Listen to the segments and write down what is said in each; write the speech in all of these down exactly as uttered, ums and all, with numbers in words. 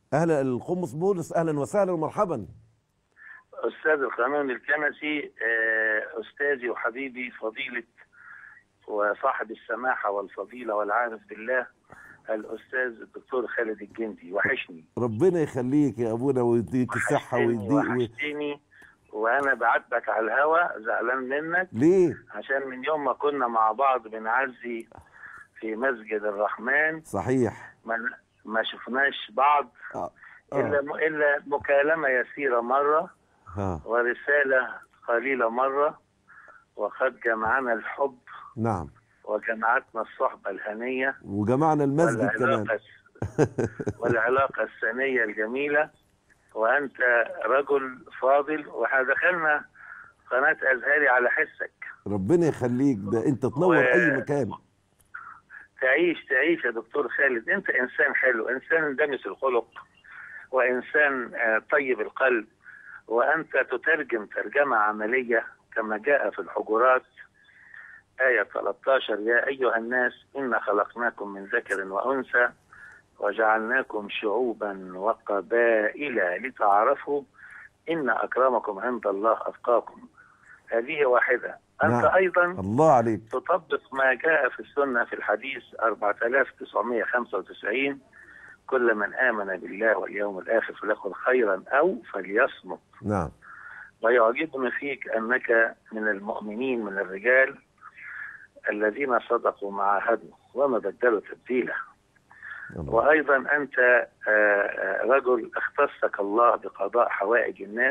اهلا القمص بولس، اهلا وسهلا ومرحبا. أستاذ القانون الكنسي، آه، أستاذي وحبيبي فضيلة وصاحب السماحة والفضيلة والعارف بالله الأستاذ الدكتور خالد الجندي، وحشني. ربنا يخليك يا ابونا ويديك الصحه وحشتني ويديك و... وحشتني وأنا بعاتبك على الهوا، زعلان منك ليه؟ عشان من يوم ما كنا مع بعض بنعزي في مسجد الرحمن صحيح. ما ما شفناش بعض اه إلا اه إلا مكالمة يسيرة مرة ها. ورسالة قليلة مرة، وقد جمعنا الحب نعم. وجمعتنا الصحبة الهنية وجمعنا المسجد كمان. والعلاقة والعلاقة السنية الجميلة. وأنت رجل فاضل، ودخلنا قناة أزهري على حسك. ربنا يخليك، ده انت تنور اي مكان. وتعيش تعيش يا دكتور خالد، أنت إنسان حلو، إنسان دمس الخلق، وإنسان آه، طيب القلب. وأنت تترجم ترجمة عملية كما جاء في الحجرات آية ثلاثة عشر: يا أيها الناس إنا خلقناكم من ذكر وأنثى وجعلناكم شعوبا وقبائل لتعارفوا إن أكرمكم عند الله أتقاكم. هذه واحدة. أنت نعم. أيضا الله عليك. تطبق ما جاء في السنة في الحديث أربعة آلاف وتسعمائة وخمسة وتسعين: كل من آمن بالله واليوم الآخر فليقل خيرا أو فليصمت. نعم. ويعجبني فيك أنك من المؤمنين من الرجال الذين صدقوا ما عاهدوا وما بدلوا تبديلا. الله. وأيضا أنت رجل اختصك الله بقضاء حوائج الناس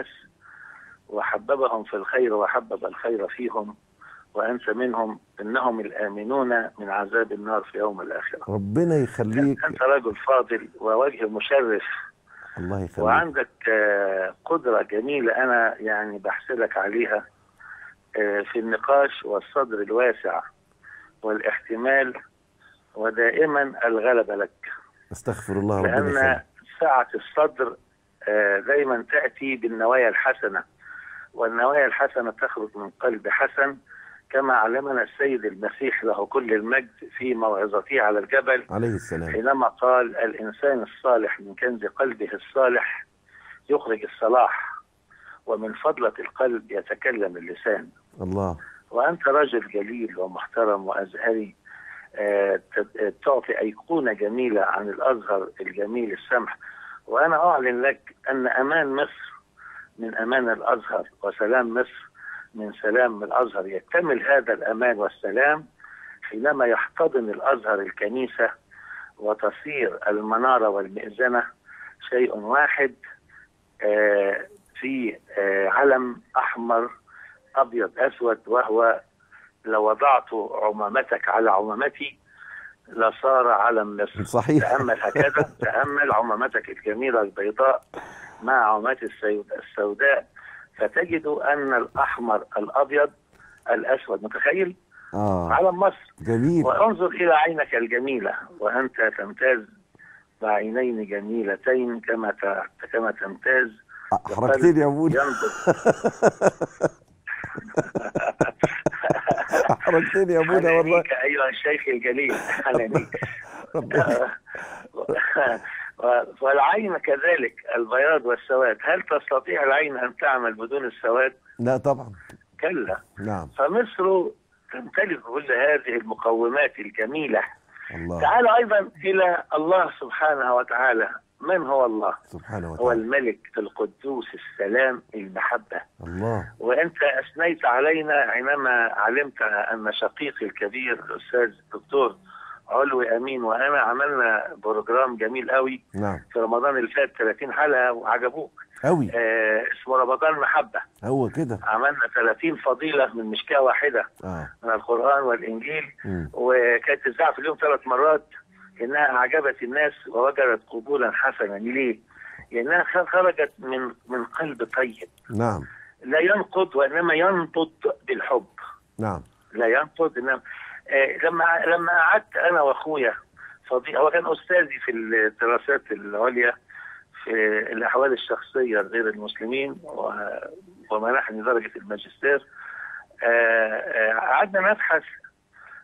وحببهم في الخير وحبب الخير فيهم، وأنت منهم، إنهم الآمنون من عذاب النار في يوم الآخرة. ربنا يخليك. أنت رجل فاضل ووجه مشرف، الله يخليك. وعندك قدرة جميلة أنا يعني بحسدك عليها في النقاش والصدر الواسع والاحتمال، ودائما الغلبة لك. استغفر الله. ربنا لأن يخليك. سعة الصدر دائما تأتي بالنوايا الحسنة، والنوايا الحسنة تخرج من قلب حسن، كما علمنا السيد المسيح له كل المجد في موعظته على الجبل عليه السلام، حينما قال: الإنسان الصالح من كنز قلبه الصالح يخرج الصلاح، ومن فضلة القلب يتكلم اللسان. الله. وأنت رجل جليل ومحترم وأزهري، آه تعطي أيقونة جميلة عن الأزهر الجميل السمح. وأنا أعلن لك أن أمان مصر من أمان الأزهر، وسلام مصر من سلام الأزهر. يكتمل هذا الأمان والسلام حينما يحتضن الأزهر الكنيسة وتصير المنارة والمئذنة شيء واحد آه في آه علم أحمر أبيض أسود، وهو لو وضعت عمامتك على عمامتي لصار علم مصر. صحيح. تأمل هكذا، تأمل عمامتك الجميلة البيضاء مع عمامات السوداء، فتجد أن الأحمر الأبيض الأسود، متخيل؟ آه. علم مصر. جميل. وانظر إلى عينك الجميلة، وأنت تمتاز بعينين جميلتين كما كما تمتاز. حركتني يا ابونا. حركتني يا ابونا والله. أيها الشيخ الجليل، أهلا والعين كذلك البياض والسواد. هل تستطيع العين أن تعمل بدون السواد؟ لا طبعا. كلا. نعم. فمصر تمتلك كل هذه المقومات الجميلة. الله. تعال أيضا إلى الله سبحانه وتعالى. من هو الله؟ سبحانه وتعالى. هو الملك القدوس السلام المحبة. الله. وأنت أثنيت علينا حينما علمت أن شقيقي الكبير الأستاذ الدكتور علوي أمين وأنا عملنا بروجرام جميل قوي. نعم. في رمضان اللي فات ثلاثين حلقة وعجبوك قوي. آه اسمه رمضان محبة. هو كده. عملنا ثلاثين فضيلة من مشكاة واحدة آه. من القرآن والإنجيل. م. وكانت تذاع في اليوم ثلاث مرات، إنها أعجبت الناس ووجدت قبولا حسنا. ليه؟ لأنها خرجت من من قلب طيب. نعم. لا ينقض وإنما ينبض بالحب. نعم. لا ينقض إنما آه لما لما قعدت أنا وأخويا فضيل، هو كان أستاذي في الدراسات العليا في الأحوال الشخصية غير المسلمين، ومنحني درجة الماجستير. قعدنا نبحث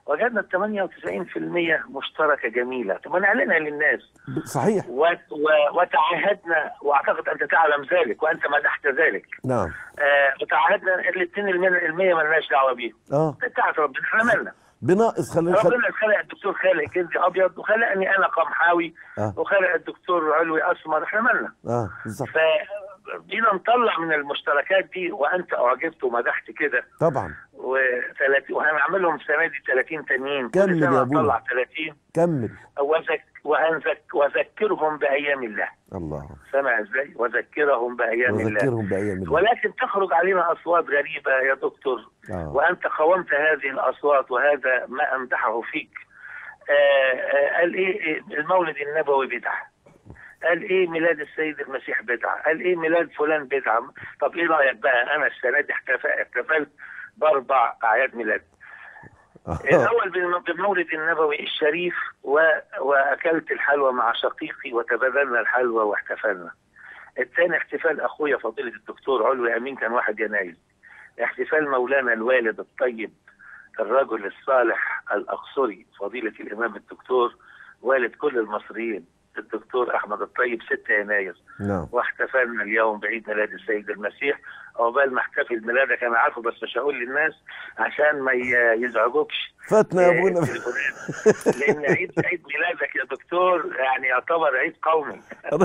وجدنا ثمانية وتسعين بالمئة مشتركه جميله. طب نعلنها للناس. صحيح. و... و... وتعاهدنا، واعتقد انت تعلم ذلك وانت مدحت ذلك. نعم. آه وتعاهدنا الاثنين المية مالناش دعوه بيهم. اه بتاعت ربنا، احنا مالنا. بناقص خلينا ربنا خلق الدكتور خالق كنزي ابيض، وخلقني انا قمحاوي، آه. وخلق الدكتور علوي اسمر، احنا مالنا. اه بالظبط. فبينا نطلع من المشتركات دي، وانت اعجبت ومدحت كده طبعا. وهنعملهم السنه دي ثلاثين تانيين، كمل يا ابونا، نطلع ثلاثين. كمل. وزك وهنزك وذكرهم بايام الله. الله. سمع ازاي؟ وذكرهم بايام الله. وذكرهم بايام الله. ولكن تخرج علينا اصوات غريبه يا دكتور. آه. وانت قاومت هذه الاصوات، وهذا ما امدحه فيك. آآ آآ قال ايه المولد النبوي بدعه، قال ايه ميلاد السيد المسيح بدعه، قال ايه ميلاد فلان بدعه. طب ايه رايك بقى؟ انا السنه دي احتفلت باربع اعياد ميلاد. الاول بالمولد النبوي الشريف، و... واكلت الحلوى مع شقيقي وتبادلنا الحلوى واحتفلنا. الثاني احتفال اخويا فضيله الدكتور علوي امين، كان واحد يناير. احتفال مولانا الوالد الطيب الرجل الصالح الاقصري فضيله الامام الدكتور والد كل المصريين الدكتور احمد الطيب ستة يناير. نعم. واحتفلنا اليوم بعيد ميلاد السيد المسيح. عقبال ما احتفل ميلادك انا عارفه، بس مش هقول للناس عشان ما يزعجوكش. فاتنا يا ابونا. لان عيد عيد ميلادك يا دكتور يعني يعتبر عيد قومي.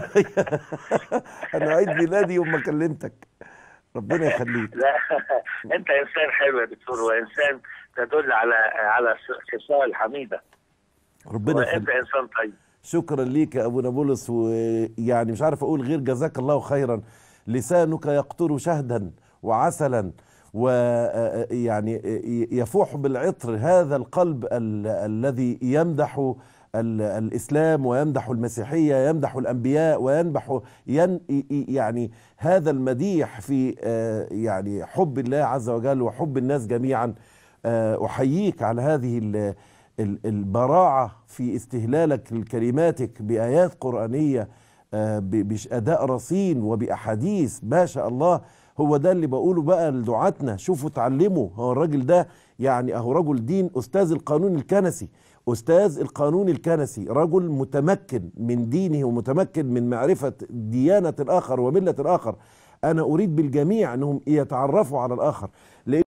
انا عيد ميلادي يوم ما كلمتك، ربنا يخليك. لا انت انسان حلو يا دكتور، وانسان تدل على على خصال حميده. ربنا يخليك. وانت انسان طيب. شكرا ليك يا ابونا بولس، ويعني مش عارف اقول غير جزاك الله خيرا. لسانك يقطر شهدا وعسلا، ويعني يفوح بالعطر هذا القلب ال الذي يمدح الإسلام ويمدح المسيحية، يمدح الأنبياء وينبح ين يعني هذا المديح في يعني حب الله عز وجل وحب الناس جميعا. أحييك على هذه البراعة في استهلالك لكلماتك بآيات قرآنية بأداء رصين وبأحاديث ما شاء الله. هو ده اللي بقوله بقى لدعاتنا، شوفوا اتعلموا. هو الراجل ده يعني اهو رجل دين، أستاذ القانون الكنسي، أستاذ القانون الكنسي، رجل متمكن من دينه ومتمكن من معرفة ديانة الآخر وملة الآخر. أنا أريد بالجميع أنهم يتعرفوا على الآخر.